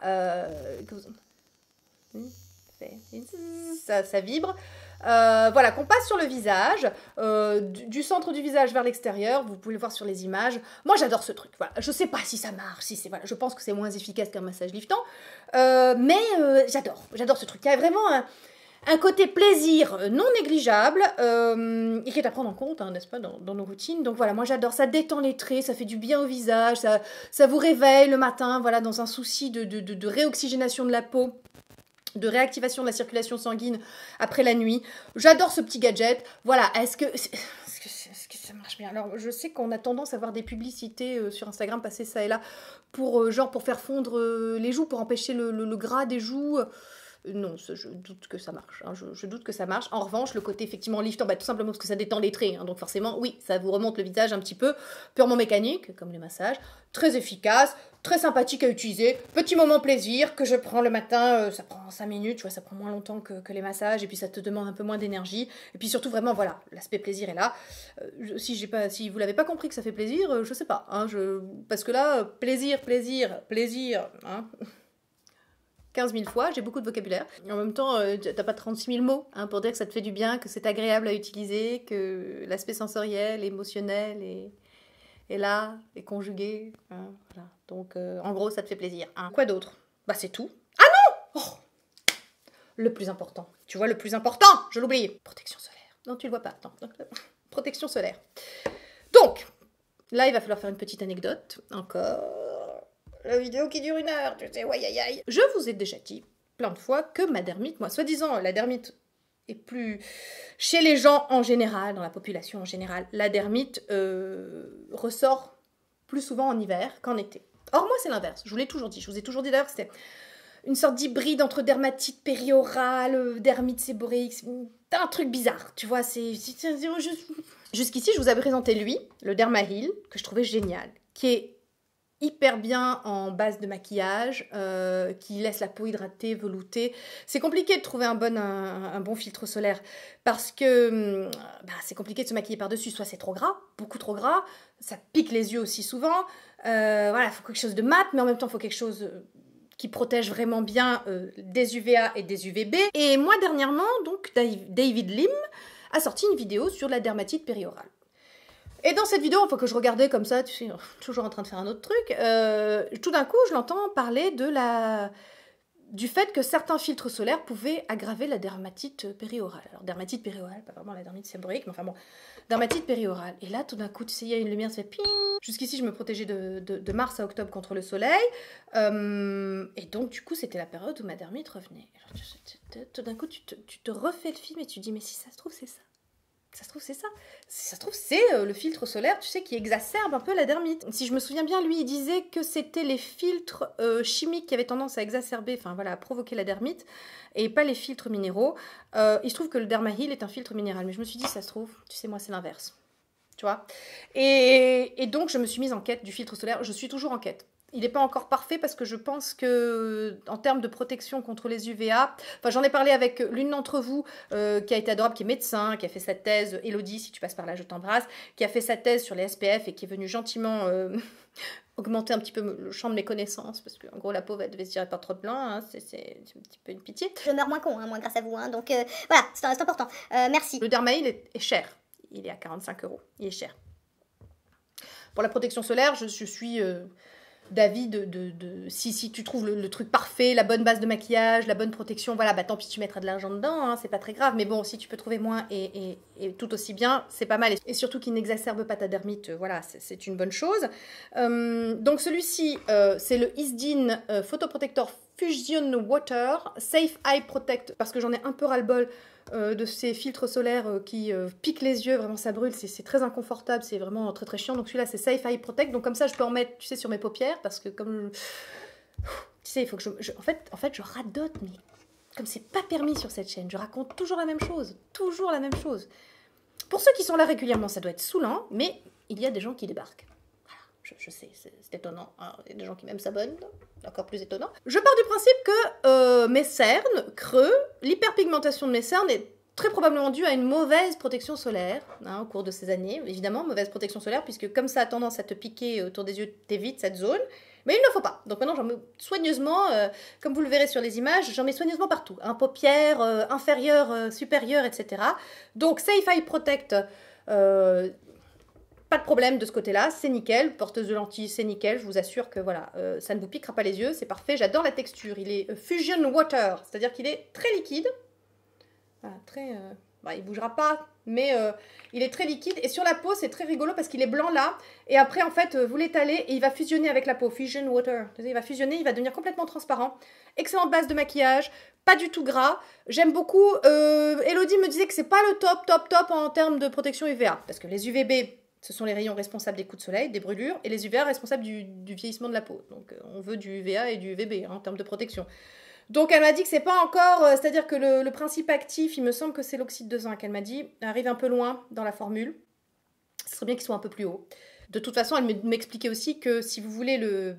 Ça vibre. Voilà, qu'on passe sur le visage, du centre du visage vers l'extérieur, vous pouvez le voir sur les images. Moi j'adore ce truc, voilà. Je sais pas si ça marche, si c'est, voilà, je pense que c'est moins efficace qu'un massage liftant, mais j'adore ce truc. Il y a vraiment un côté plaisir non négligeable et qui est à prendre en compte, hein, n'est-ce pas, dans nos routines. Donc voilà, moi j'adore, ça détend les traits, ça fait du bien au visage, ça vous réveille le matin, voilà, dans un souci de réoxygénation de la peau, de réactivation de la circulation sanguine après la nuit. J'adore ce petit gadget. Voilà, est-ce que ça marche bien? Alors, je sais qu'on a tendance à voir des publicités sur Instagram passer ça et là pour faire fondre les joues, pour empêcher le gras des joues. Non, je doute que ça marche. Hein, je doute que ça marche. En revanche, le côté effectivement liftant, tout simplement parce que ça détend les traits. Hein, donc forcément, oui, ça vous remonte le visage un petit peu. Purement mécanique, comme les massages. Très efficace, très sympathique à utiliser. Petit moment plaisir que je prends le matin. Ça prend 5 minutes, tu vois, ça prend moins longtemps que les massages. Et puis ça te demande un peu moins d'énergie. Et puis surtout, vraiment, voilà, l'aspect plaisir est là. Si vous l'avez pas compris que ça fait plaisir, je sais pas. Hein, parce que là, plaisir. Hein. 15 000 fois, j'ai beaucoup de vocabulaire. En même temps, t'as pas 36 000 mots hein, pour dire que ça te fait du bien, que c'est agréable à utiliser, que l'aspect sensoriel, émotionnel est là, est conjugué. Hein, voilà. Donc, en gros, ça te fait plaisir. Hein. Quoi d'autre? Bah, c'est tout. Ah non! Oh, le plus important. Tu vois, le plus important, je l'oublie. Protection solaire. Non, tu le vois pas. Attends. Protection solaire. Donc, là, il va falloir faire une petite anecdote. Encore. La vidéo qui dure 1 heure, tu sais, ouais, aïe, aïe. Je vous ai déjà dit plein de fois que ma dermite, moi, soi-disant, la dermite est plus... Chez les gens en général, dans la population en général, la dermite ressort plus souvent en hiver qu'en été. Or, moi, c'est l'inverse. Je vous l'ai toujours dit. Je vous ai toujours dit d'ailleurs que c'était une sorte d'hybride entre dermatite périorale, dermite séborréique. C'est un truc bizarre, tu vois, Jusqu'ici, je vous avais présenté lui, le Dermaheal, que je trouvais génial, qui est hyper bien en base de maquillage, qui laisse la peau hydratée, veloutée. C'est compliqué de trouver un bon filtre solaire parce que c'est compliqué de se maquiller par-dessus. Soit c'est trop gras, beaucoup trop gras, ça pique les yeux aussi souvent. Voilà, il faut quelque chose de mat, mais en même temps, il faut quelque chose qui protège vraiment bien des UVA et des UVB. Et moi, dernièrement, donc, David Lim a sorti une vidéo sur la dermatite périorale. Et dans cette vidéo, enfin que je regardais comme ça, tu sais, toujours en train de faire un autre truc, tout d'un coup, je l'entends parler du fait que certains filtres solaires pouvaient aggraver la dermatite périorale. Alors, dermatite périorale, pas vraiment la dermatite séborréique, mais enfin bon, dermatite périorale. Et là, tout d'un coup, tu sais, il y a une lumière, ça fait ping. Jusqu'ici, je me protégeais de mars à octobre contre le soleil. Et donc, du coup, c'était la période où ma dermite revenait. Alors, tout d'un coup, tu te refais le film et tu te dis, mais si ça se trouve, c'est ça. Ça se trouve, c'est ça. Si ça se trouve, c'est le filtre solaire, tu sais, qui exacerbe un peu la dermite. Si je me souviens bien, lui, il disait que c'était les filtres chimiques qui avaient tendance à exacerber, enfin voilà, à provoquer la dermite, et pas les filtres minéraux. Il se trouve que le Dermaheal est un filtre minéral, mais je me suis dit, ça se trouve, tu sais, moi, c'est l'inverse. Tu vois. Et donc, je me suis mise en quête du filtre solaire. Je suis toujours en quête. Il n'est pas encore parfait parce que je pense que, en termes de protection contre les UVA, enfin j'en ai parlé avec l'une d'entre vous qui a été adorable, qui est médecin, qui a fait sa thèse, Elodie, si tu passes par là, je t'embrasse, qui a fait sa thèse sur les SPF et qui est venue gentiment augmenter un petit peu le champ de mes connaissances, parce qu'en gros la pauvre elle devait se tirer par trop de blanc, hein, c'est un petit peu une pitié. Je meurs moins con, hein, moi, grâce à vous, hein, donc voilà, c'est important. Merci. Le Dermaheal est cher, il est à 45 €, il est cher. Pour la protection solaire, je suis... d'avis si tu trouves le truc parfait, la bonne base de maquillage, la bonne protection, voilà, bah tant pis tu mettras de l'argent dedans, hein, c'est pas très grave, mais bon, si tu peux trouver moins et tout aussi bien, c'est pas mal, et surtout qu'il n'exacerbe pas ta dermite, voilà, c'est une bonne chose. Donc celui-ci, c'est le Isdin Photoprotector Fusion Water Safe Eye Protect, parce que j'en ai un peu ras-le-bol de ces filtres solaires qui piquent les yeux, vraiment ça brûle, c'est très inconfortable, c'est vraiment très très chiant. Donc celui-là c'est Safe Eye Protect, donc comme ça je peux en mettre, tu sais, sur mes paupières, parce que comme tu sais, il faut que en fait je radote, mais comme c'est pas permis sur cette chaîne, je raconte toujours la même chose, Pour ceux qui sont là régulièrement, ça doit être saoulant, mais il y a des gens qui débarquent. Je sais, c'est étonnant. Alors, il y a des gens qui même s'abonnent, encore plus étonnant. Je pars du principe que mes cernes, creux, l'hyperpigmentation de mes cernes est très probablement due à une mauvaise protection solaire, hein, au cours de ces années. Évidemment, mauvaise protection solaire, puisque comme ça a tendance à te piquer autour des yeux, t'évites cette zone. Mais il ne faut pas. Donc maintenant, j'en mets soigneusement, comme vous le verrez sur les images, j'en mets soigneusement partout. Hein, paupières, inférieures, supérieures, etc. Donc, Safe Eye Protect, pas de problème de ce côté-là, c'est nickel. Porteuse de lentilles, c'est nickel. Je vous assure que voilà, ça ne vous piquera pas les yeux, c'est parfait. J'adore la texture. Il est Fusion Water, c'est-à-dire qu'il est très liquide. Voilà, très... Bah, il ne bougera pas, mais il est très liquide. Et sur la peau, c'est très rigolo parce qu'il est blanc là. Et après, en fait, vous l'étalez et il va fusionner avec la peau. Fusion Water. Il va fusionner, il va devenir complètement transparent. Excellente base de maquillage, pas du tout gras. J'aime beaucoup. Elodie me disait que c'est pas le top en termes de protection UVA. Parce que les UVB, ce sont les rayons responsables des coups de soleil, des brûlures. Et les UVA responsables du vieillissement de la peau. Donc, on veut du UVA et du UVB hein, en termes de protection. Donc elle m'a dit que c'est pas encore, c'est-à-dire que le principe actif, il me semble que c'est l'oxyde de zinc, elle m'a dit, arrive un peu loin dans la formule. Ce serait bien qu'il soit un peu plus haut. De toute façon, elle m'expliquait aussi que si vous voulez le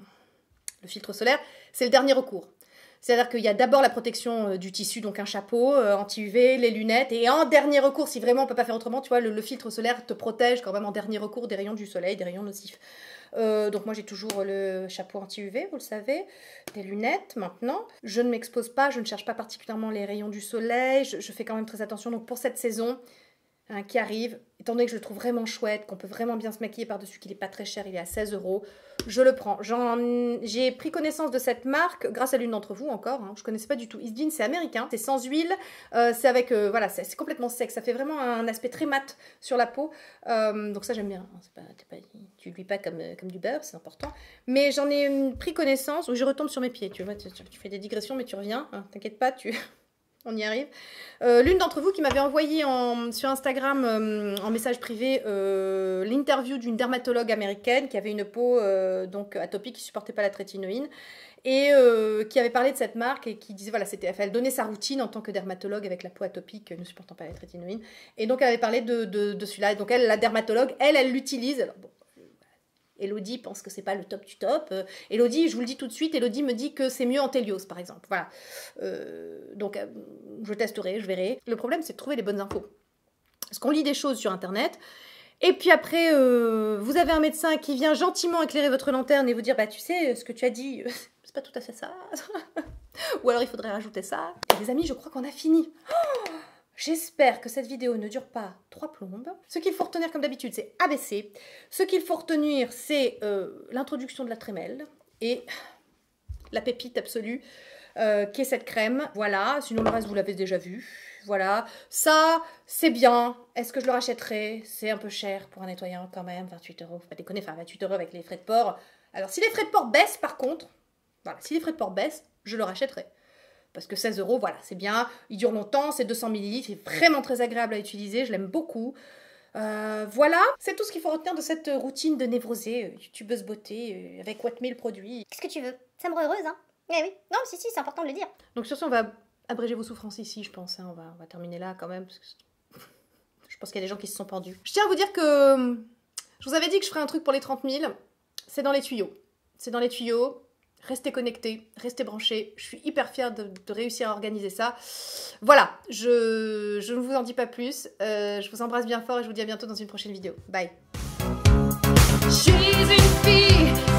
filtre solaire, c'est le dernier recours. C'est-à-dire qu'il y a d'abord la protection du tissu, donc un chapeau, anti-UV, les lunettes, et en dernier recours, si vraiment on ne peut pas faire autrement, tu vois, le filtre solaire te protège quand même en dernier recours des rayons du soleil, des rayons nocifs. Donc moi j'ai toujours le chapeau anti-UV, vous le savez, des lunettes maintenant. Je ne m'expose pas, je ne cherche pas particulièrement les rayons du soleil, je fais quand même très attention. Donc pour cette saison hein, qui arrive, étant donné que je le trouve vraiment chouette, qu'on peut vraiment bien se maquiller par-dessus, qu'il n'est pas très cher, il est à 16 €, je le prends. J'ai pris connaissance de cette marque grâce à l'une d'entre vous encore, hein, je ne connaissais pas du tout. Isdin, c'est américain, c'est sans huile, c'est avec, voilà, c'est complètement sec, ça fait vraiment un aspect très mat sur la peau, donc ça j'aime bien, hein, tu luis pas comme du beurre, c'est important. Mais j'en ai pris connaissance, où je retombe sur mes pieds, tu vois, tu fais des digressions mais tu reviens, hein, t'inquiète pas, on y arrive. L'une d'entre vous qui m'avait envoyé sur Instagram en message privé l'interview d'une dermatologue américaine qui avait une peau donc atopique qui ne supportait pas la trétinoïne et qui avait parlé de cette marque et qui disait voilà, elle donnait sa routine en tant que dermatologue avec la peau atopique ne supportant pas la trétinoïne. Et donc elle avait parlé de celui-là. Et donc elle, la dermatologue, elle l'utilise. Alors bon, Elodie pense que c'est pas le top du top. Elodie, je vous le dis tout de suite, Elodie me dit que c'est mieux en Télios, par exemple. Voilà. Donc, je testerai, je verrai. Le problème, c'est de trouver les bonnes infos. Parce qu'on lit des choses sur Internet, et puis après, vous avez un médecin qui vient gentiment éclairer votre lanterne et vous dire, bah tu sais, ce que tu as dit, c'est pas tout à fait ça. Ou alors, il faudrait rajouter ça. Et les amis, je crois qu'on a fini. Oh, j'espère que cette vidéo ne dure pas 3 plombes. Ce qu'il faut retenir comme d'habitude, c'est ABC. Ce qu'il faut retenir, c'est l'introduction de la trémelle et la pépite absolue qui est cette crème. Voilà, sinon le reste, vous l'avez déjà vu. Voilà, ça, c'est bien. Est-ce que je le rachèterai? C'est un peu cher pour un nettoyant quand même, 28 €. Faut pas déconner, enfin 28 € avec les frais de port. Alors, si les frais de port baissent par contre, voilà, si les frais de port baissent, je le rachèterai. Parce que 16 €, voilà, c'est bien, il dure longtemps, c'est 200 ml, c'est vraiment très agréable à utiliser, je l'aime beaucoup. Voilà, c'est tout ce qu'il faut retenir de cette routine de névrosée, youtubeuse beauté, avec What1000 produits. Qu'est-ce que tu veux? Ça me rend heureuse, hein? Eh oui, non, si, c'est important de le dire. Donc sur ce, on va abréger vos souffrances ici, je pense, hein. On va terminer là quand même, parce que je pense qu'il y a des gens qui se sont pendus. Je tiens à vous dire que je vous avais dit que je ferais un truc pour les 30 000, c'est dans les tuyaux. C'est dans les tuyaux. Restez connectés, restez branchés. Je suis hyper fière de réussir à organiser ça. Voilà, je ne vous en dis pas plus. Je vous embrasse bien fort et je vous dis à bientôt dans une prochaine vidéo. Bye. Je suis une fille